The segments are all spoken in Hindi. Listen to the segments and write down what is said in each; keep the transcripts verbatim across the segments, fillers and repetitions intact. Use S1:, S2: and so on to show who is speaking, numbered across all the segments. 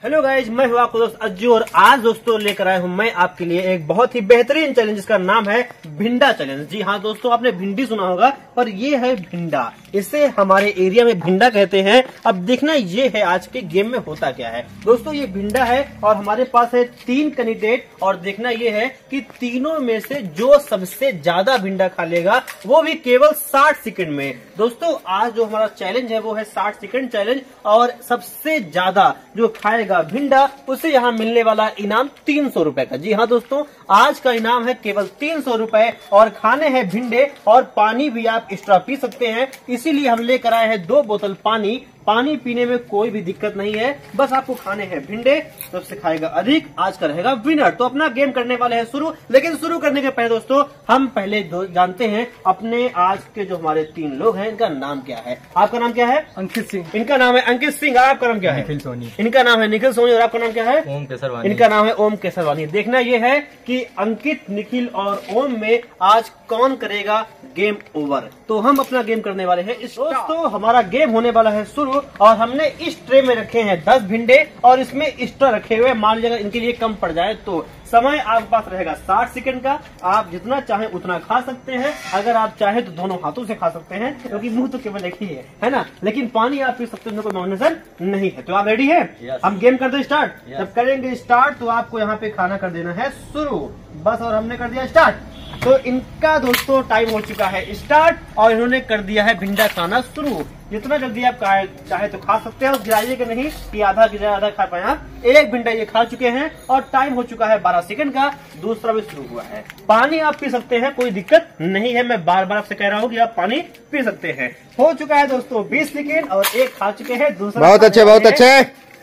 S1: हेलो गाइज, मैं हूँ आपको दोस्त अज्जू और आज दोस्तों लेकर आया हूँ मैं आपके लिए एक बहुत ही बेहतरीन चैलेंज जिसका नाम है भिंडा चैलेंज। जी हाँ दोस्तों, आपने भिंडी सुना होगा और ये है भिंडा। इसे हमारे एरिया में भिंडा कहते हैं। अब देखना ये है आज के गेम में होता क्या है। दोस्तों ये भिंडा है और हमारे पास है तीन कैंडिडेट और देखना ये है कि तीनों में से जो सबसे ज्यादा भिंडा खा लेगा वो भी केवल साठ सेकंड में। दोस्तों आज जो हमारा चैलेंज है वो है साठ सेकंड चैलेंज और सबसे ज्यादा जो खाएगा भिंडा उसे यहाँ मिलने वाला इनाम तीन सौ रूपये का। जी हाँ दोस्तों, आज का इनाम है केवल तीन सौ रूपये और खाने हैं भिंडे और पानी भी आप एक्स्ट्रा पी सकते हैं। इसीलिए हम लेकर आए हैं दो बोतल पानी। पानी पीने में कोई भी दिक्कत नहीं है, बस आपको खाने हैं भिंडे। सबसे खाएगा अधिक आज का रहेगा विनर। तो अपना गेम करने वाले हैं शुरू, लेकिन शुरू करने के पहले दोस्तों हम पहले जानते हैं अपने आज के जो हमारे तीन लोग हैं इनका नाम क्या है। आपका नाम क्या है?
S2: अंकित सिंह।
S1: इनका नाम है अंकित सिंह। आपका नाम क्या है?
S2: निखिल सोनी।
S1: इनका नाम है निखिल सोनी और आपका नाम क्या है?
S2: ओम केसरवानी।
S1: इनका नाम है ओम केसरवानी। देखना ये है कि अंकित, निखिल और ओम में आज कौन करेगा गेम ओवर। तो हम अपना गेम करने वाले हैं। दोस्तों हमारा गेम होने वाला है शुरू और हमने इस ट्रे में रखे हैं दस भिंडे और इसमें एक्स्ट्रा रखे हुए। मान लीजिए इनके लिए कम पड़ जाए तो समय आपके पास रहेगा साठ सेकंड का। आप जितना चाहें उतना खा सकते हैं। अगर आप चाहें तो दोनों हाथों से खा सकते हैं क्योंकि मुंह तो केवल एक ही है, है ना। लेकिन पानी आप पी सकते हैं, कोई माउंटेन नहीं है। तो आप रेडी है? yes. हम गेम करते हैं स्टार्ट। yes. जब करेंगे स्टार्ट तो आपको यहाँ पे खाना कर देना है शुरू बस। और हमने कर दिया स्टार्ट। तो इनका दोस्तों टाइम हो चुका है स्टार्ट और इन्होंने कर दिया है भिंडा खाना शुरू। जितना जल्दी आप चाहे तो खा सकते हैं, गिराइए कि नहीं कि आधा गिरा आधा खा पाए आप। एक भिंडा ये खा चुके हैं और टाइम हो चुका है बारह सेकंड का। दूसरा भी शुरू हुआ है। पानी आप पी सकते हैं, कोई दिक्कत नहीं है। मैं बार बार आपसे कह रहा हूँ कि आप पानी पी सकते हैं। हो चुका है दोस्तों बीस सेकंड और एक खा चुके हैं। दूसरा
S3: बहुत अच्छे बहुत अच्छे।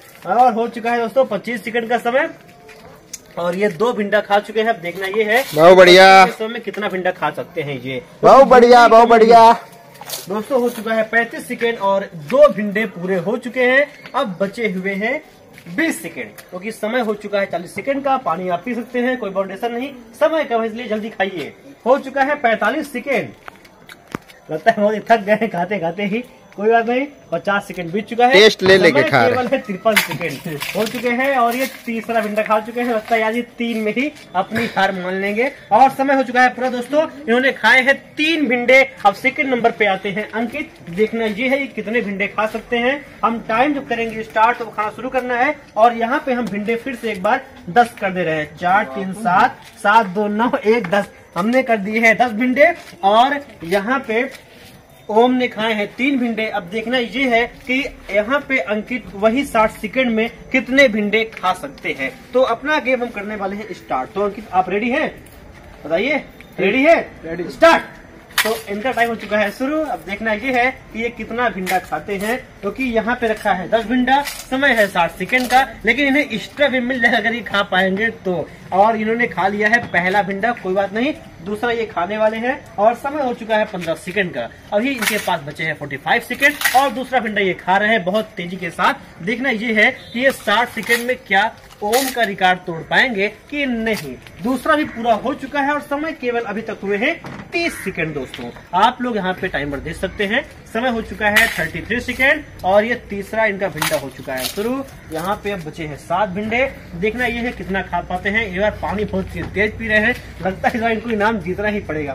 S1: और हो चुका है दोस्तों पच्चीस सेकंड का समय और ये दो भिंडा खा चुके हैं। अब देखना ये है
S3: बहुत बढ़िया
S1: इस समय में कितना भिंडा खा सकते हैं ये।
S3: बहुत बढ़िया बहुत बढ़िया।
S1: दोस्तों हो चुका है पैंतीस सेकेंड और दो भिंडे पूरे हो चुके हैं। अब बचे हुए हैं बीस सेकेंड क्योंकि समय हो चुका है चालीस सेकेंड का। पानी आप पी सकते हैं, कोई बाउंडेशन नहीं। समय कम है इसलिए जल्दी खाइए। हो चुका है पैंतालीस सेकेंड। लगता है बहुत थक गए खाते खाते ही, कोई बात नहीं। पचास सेकंड बीत चुका है।
S3: टेस्ट ले लेके खा रहे
S1: केवल है तिरपन सेकंड हो चुके हैं और ये तीसरा भिंडा खा चुके हैं। लगता है आज ये तीन में ही अपनी हार मान लेंगे और समय हो चुका है पूरा। दोस्तों इन्होंने खाए हैं तीन भिंडे। अब सेकंड नंबर पे आते हैं अंकित। देखना ये है कितने भिंडे खा सकते हैं। हम टाइम जब करेंगे स्टार्ट तो खाना शुरू करना है और यहाँ पे हम भिंडे फिर से एक बार दस कर दे रहे हैं। चार तीन सात, सात दो नौ, एक दस। हमने कर दिए है दस भिंडे और यहाँ पे ओम ने खाए हैं तीन भिंडे। अब देखना ये है कि यहाँ पे अंकित वही साठ सेकंड में कितने भिंडे खा सकते हैं। तो अपना गेम हम करने वाले हैं स्टार्ट। तो अंकित आप रेडी हैं? बताइए रेडी है? Ready start. तो इनका टाइम हो चुका है शुरू। अब देखना ये है कि ये कितना भिंडा खाते हैं क्योंकि तो यहाँ पे रखा है दस भिंडा। समय है साठ सेकंड का, लेकिन इन्हें एक्स्ट्रा भी मिल जाएगा अगर ये खा पाएंगे तो। और इन्होंने खा लिया है पहला भिंडा, कोई बात नहीं। दूसरा ये खाने वाले हैं और समय हो चुका है पंद्रह सेकंड का। अभी इनके पास बचे हैं पैंतालीस सेकंड और दूसरा भिंडा ये खा रहे हैं बहुत तेजी के साथ। देखना ये है कि ये साठ सेकंड में क्या ओम का रिकॉर्ड तोड़ पाएंगे कि नहीं। दूसरा भी पूरा हो चुका है और समय केवल अभी तक हुए हैं तीस सेकंड। दोस्तों आप लोग यहाँ पे टाइमर देख सकते हैं। समय हो चुका है तैंतीस सेकंड और ये तीसरा इनका भिंडा हो चुका है शुरू। यहाँ पे अब बचे हैं सात भिंडे। देखना ये है कितना खा पाते हैं। ये बार पानी बहुत तेज पी रहे हैं, लगता है इस बार इनको इनाम जीतना ही पड़ेगा।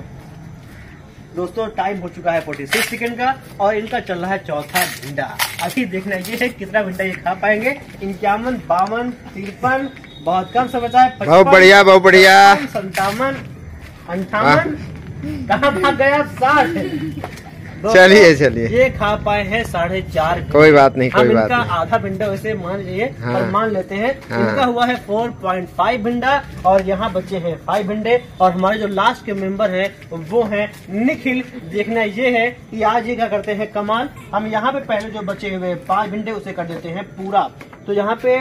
S1: दोस्तों टाइम हो चुका है छियालीस सेकंड का और इनका चल रहा है चौथा भिंडा। अभी देखना ये है कितना भिंडा ये खा पाएंगे। इक्यावन, बावन, तिरपन, बहुत कम से बचा है।
S3: बहुत बढ़िया बहुत बढ़िया।
S1: संतावन, अंठावन, कहाँ भाग गया? साठ।
S3: चलिए चलिए
S1: ये खा पाए हैं साढ़े चार।
S3: कोई बात नहीं कोई बात
S1: नहीं।
S3: इनका
S1: आधा भिंडा वैसे मान लीजिए
S3: हाँ।
S1: और मान लेते हैं।
S3: हाँ।
S1: इनका हुआ है चार पॉइंट पाँच भिंडा और यहाँ बचे हैं पाँच भिंडे और हमारे जो लास्ट के मेंबर हैं वो हैं निखिल। देखना ये है कि आज ये क्या करते हैं कमाल। हम यहाँ पे पहले जो बचे हुए पाँच भिंडे उसे कर देते हैं पूरा। तो यहाँ पे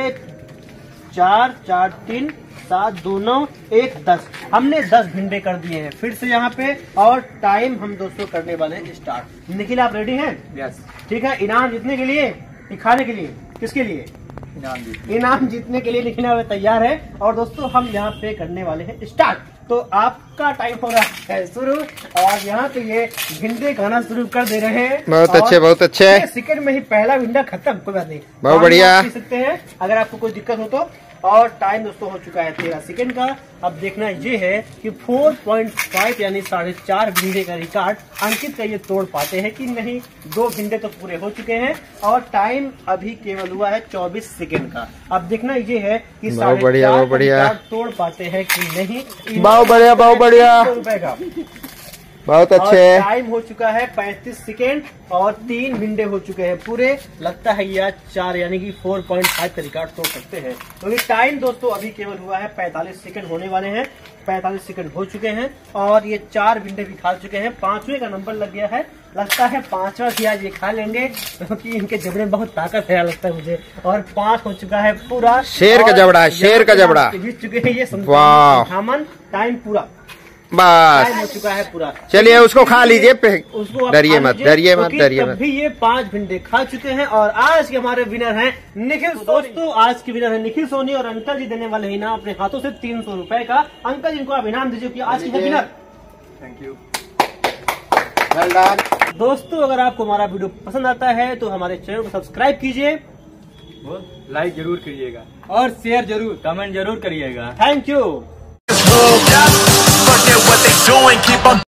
S1: चार, चार तीन, सात दो नौ, एक दस। हमने दस भिंडे कर दिए हैं फिर से यहाँ पे और टाइम हम दोस्तों करने वाले हैं स्टार्ट। निखिल आप रेडी हैं?
S2: यस।
S1: ठीक है। इनाम जीतने के लिए, खाने के लिए, किसके लिए?
S2: इनाम जीतने
S1: इनाम जीतने के लिए निखिल तैयार है और दोस्तों हम यहाँ पे करने वाले हैं स्टार्ट। तो आपका टाइम हो रहा है शुरू और यहाँ पे ये भिंडे खाना शुरू कर दे रहे हैं।
S3: बहुत अच्छे बहुत अच्छे।
S1: सेकंड में ही पहला भिंडा खत्म, कोई बात नहीं,
S3: बहुत बढ़िया।
S1: पी सकते हैं अगर आपको कोई दिक्कत हो तो। और टाइम दोस्तों हो चुका है तेरह सेकंड का। अब देखना ये है कि चार पॉइंट पाँच यानी साढ़े चार भिंडे का रिकॉर्ड अंकित का ये तोड़ पाते हैं कि नहीं। दो भिंडे तो पूरे हो चुके हैं और टाइम अभी केवल हुआ है चौबीस सेकंड का। अब देखना ये है कि
S3: बहुत बढ़िया बहुत बढ़िया
S1: तोड़ पाते हैं कि नहीं।
S3: बहुत बढ़िया बहुत बढ़िया
S1: रुपए का
S3: बहुत अच्छे।
S1: टाइम हो चुका है पैंतीस सेकेंड और तीन भिंडे हो चुके हैं पूरे। लगता है ये चार यानी कि चार पॉइंट पाँच का रिकॉर्ड तोड़ सकते हैं क्योंकि तो टाइम दोस्तों अभी केवल हुआ है पैंतालीस सेकंड होने वाले हैं। पैंतालीस सेकंड हो चुके हैं और ये चार भिंडे भी खा चुके हैं। पांचवें का नंबर लग गया है। लगता है पांचवा भी आज ये खा लेंगे क्योंकि तो इनके जबड़े में बहुत ताकत है लगता है मुझे। और पांच हो चुका है पूरा।
S3: शेर का जबड़ा है, शेर का जबड़ा
S1: जीत चुके हैं ये।
S3: वाह
S1: टाइम पूरा
S3: बस
S1: हो चुका है पूरा।
S3: चलिए उसको खा लीजिए।
S1: उसको
S3: डरिए मत डरिए मत डरिए मत।
S1: भी ये पांच भिंडे खा चुके हैं और आज के हमारे विनर हैं निखिल। तो दोस्तों आज के विनर हैं निखिल सोनी और अंकल जी देने वाले हैं इनाम अपने हाथों से तीन सौ रुपए का। अंकल जी को आप इनाम दीजिए कि आज के winner.
S2: Thank you.
S3: Well done.
S1: दोस्तों अगर आपको हमारा वीडियो पसंद आता है तो हमारे चैनल को सब्सक्राइब कीजिए,
S2: लाइक जरूर करिएगा और शेयर जरूर, कमेंट जरूर करिएगा।
S1: Thank you.
S4: Forget what they doing, keep on